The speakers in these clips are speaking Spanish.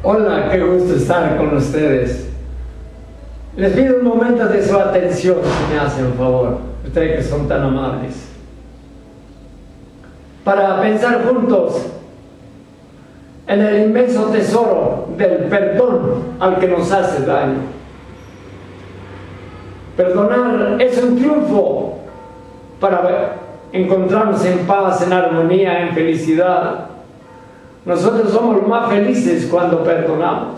Hola, qué gusto estar con ustedes. Les pido un momento de su atención, si me hacen un favor, ustedes que son tan amables, para pensar juntos en el inmenso tesoro del perdón al que nos hace daño. Perdonar es un triunfo para encontrarnos en paz, en armonía, en felicidad. Nosotros somos más felices cuando perdonamos.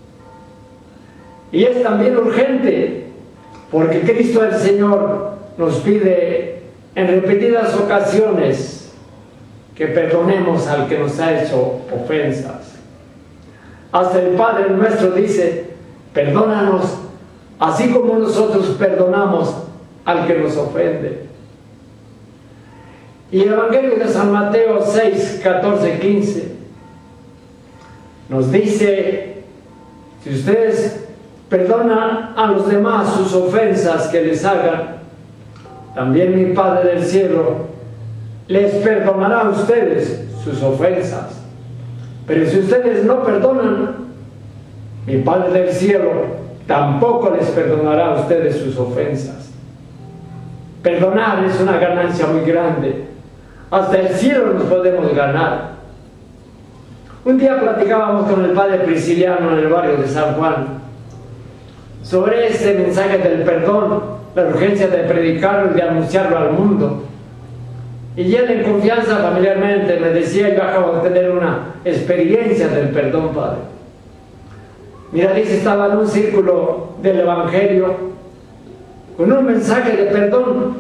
Y es también urgente, porque Cristo el Señor nos pide en repetidas ocasiones que perdonemos al que nos ha hecho ofensas. Hasta el Padre nuestro dice: perdónanos así como nosotros perdonamos al que nos ofende. Y el Evangelio de San Mateo 6, 14, 15 nos dice: si ustedes perdonan a los demás sus ofensas que les hagan, también mi Padre del cielo les perdonará a ustedes sus ofensas. Pero si ustedes no perdonan, mi Padre del cielo tampoco les perdonará a ustedes sus ofensas. Perdonar es una ganancia muy grande. Hasta el cielo nos podemos ganar. Un día platicábamos con el padre Prisciliano en el barrio de San Juan sobre este mensaje del perdón, la urgencia de predicarlo y de anunciarlo al mundo. Y él, en confianza, familiarmente, me decía: yo acabo de tener una experiencia del perdón, padre. Mira, dice, estaba en un círculo del Evangelio con un mensaje de perdón,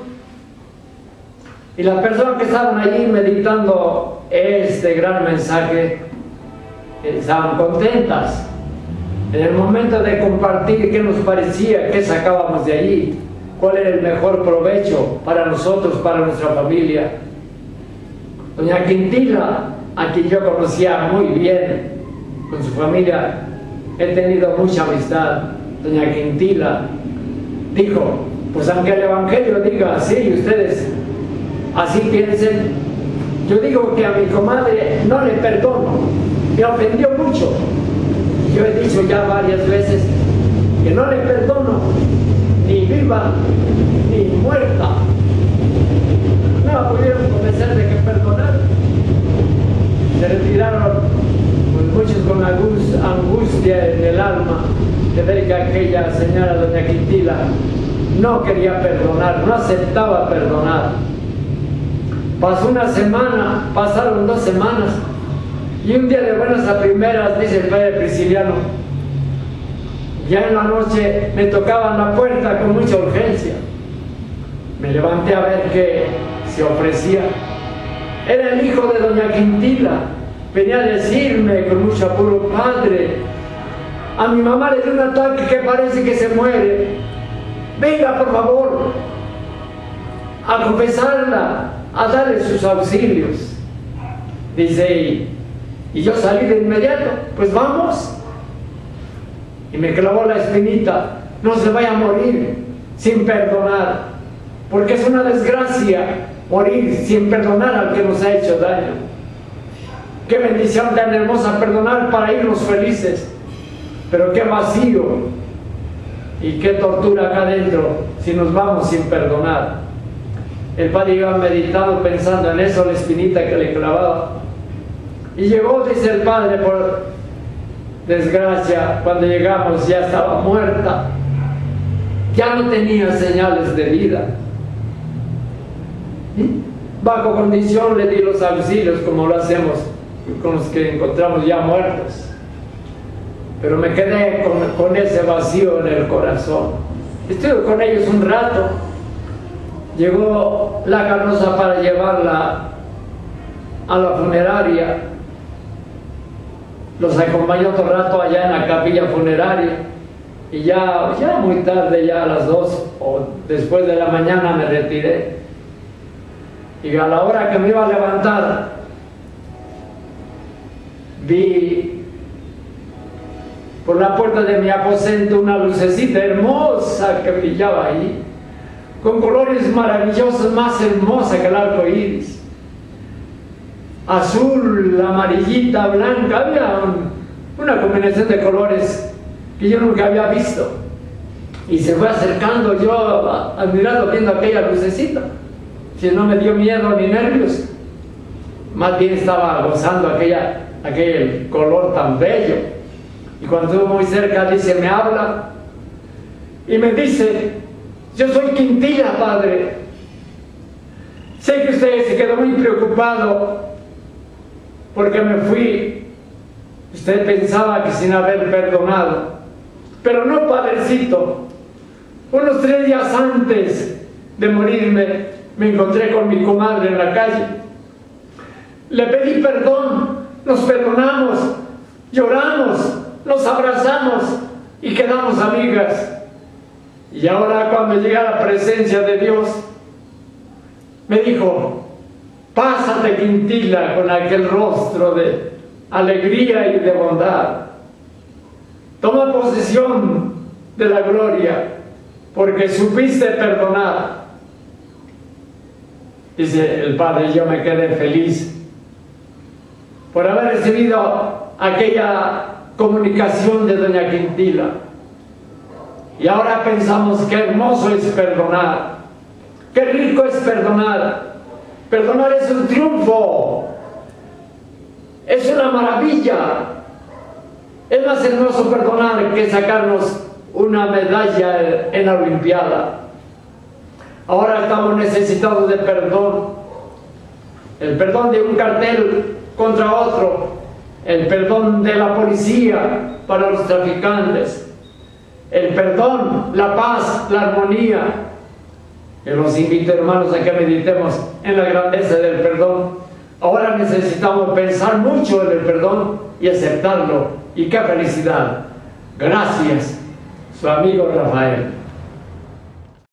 y las personas que estaban allí meditando este gran mensaje estaban contentas. En el momento de compartir qué nos parecía, qué sacábamos de allí, cuál era el mejor provecho para nosotros, para nuestra familia, doña Quintila, a quien yo conocía muy bien, con su familia he tenido mucha amistad, doña Quintila dijo: pues aunque el Evangelio diga así y ustedes así piensen, yo digo que a mi comadre no le perdono, me ofendió mucho. Yo he dicho ya varias veces que no le perdono, ni viva ni muerta. No la pudieron convencer de que perdonar. Se retiraron pues muchos con angustia en el alma de ver que aquella señora doña Quintila no quería perdonar, no aceptaba perdonar. Pasó una semana, pasaron 2 semanas, y un día de buenas a primeras, dice el padre Prisciliano, ya en la noche me tocaban la puerta con mucha urgencia. Me levanté a ver qué se ofrecía. Era el hijo de doña Quintila. Venía a decirme con mucho apuro: padre, a mi mamá le dio un ataque que parece que se muere. Venga, por favor, a confesarla, a darle sus auxilios. Dice, y yo salí de inmediato: pues vamos. Y me clavó la espinita: no se vaya a morir sin perdonar, porque es una desgracia morir sin perdonar al que nos ha hecho daño. Qué bendición tan hermosa perdonar para irnos felices, pero qué vacío y qué tortura acá adentro si nos vamos sin perdonar. El padre iba meditando pensando en eso, la espinita que le clavaba, y llegó, dice el padre, por desgracia, cuando llegamos ya estaba muerta, ya no tenía señales de vida. Bajo condición le di los auxilios, como lo hacemos con los que encontramos ya muertos, pero me quedé con ese vacío en el corazón. Estuve con ellos un rato. Llegó la carroza para llevarla a la funeraria. Los acompañó otro rato allá en la capilla funeraria, y ya muy tarde, ya a las 2 o después de la mañana, me retiré. Y a la hora que me iba a levantar, vi por la puerta de mi aposento una lucecita hermosa que brillaba ahí, con colores maravillosos, más hermosa que el arco iris. azul, amarillita, blanca, había una combinación de colores que yo nunca había visto. Y se fue acercando, yo admirado viendo aquella lucecita. Si no me dio miedo ni nervios, más bien estaba gozando aquel color tan bello. Y cuando estuvo muy cerca, dice, me habla y me dice, yo soy Quintila, padre. Sé que usted se quedó muy preocupado porque me fui. Usted pensaba que sin haber perdonado, pero no, padrecito. Unos 3 días antes de morirme, me encontré con mi comadre en la calle. Le pedí perdón, nos perdonamos, lloramos, nos abrazamos y quedamos amigas. Y ahora, cuando llegué a la presencia de Dios, me dijo, pásate, Quintila, con aquel rostro de alegría y de bondad. Toma posesión de la gloria, porque supiste perdonar. Dice el padre, yo me quedé feliz por haber recibido aquella comunicación de doña Quintila. Y ahora pensamos qué hermoso es perdonar, qué rico es perdonar. Perdonar es un triunfo, es una maravilla. Es más hermoso perdonar que sacarnos una medalla en la Olimpiada. Ahora estamos necesitados de perdón. El perdón de un cartel contra otro, el perdón de la policía para los traficantes, el perdón, la paz, la armonía. Yo los invito, hermanos, a que meditemos en la grandeza del perdón. Ahora necesitamos pensar mucho en el perdón y aceptarlo. Y qué felicidad. Gracias, su amigo Rafael.